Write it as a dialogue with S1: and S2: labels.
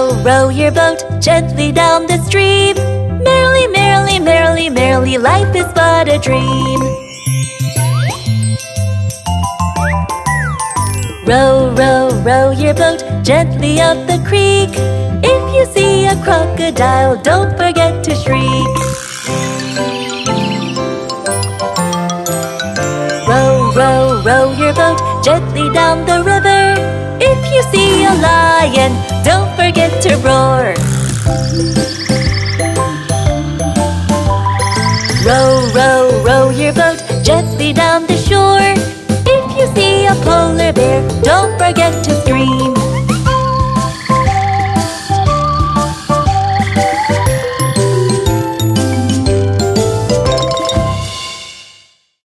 S1: row your boat gently down the stream. Merrily, merrily, merrily, merrily, life is but a dream. Row, row, row your boat gently up the creek. If you see a crocodile, don't forget to shriek. Row, row, row your boat gently down the river. If you see a lion, don't forget to roar. Row, row, row your boat gently down the shore. If you see a polar bear, don't forget to scream.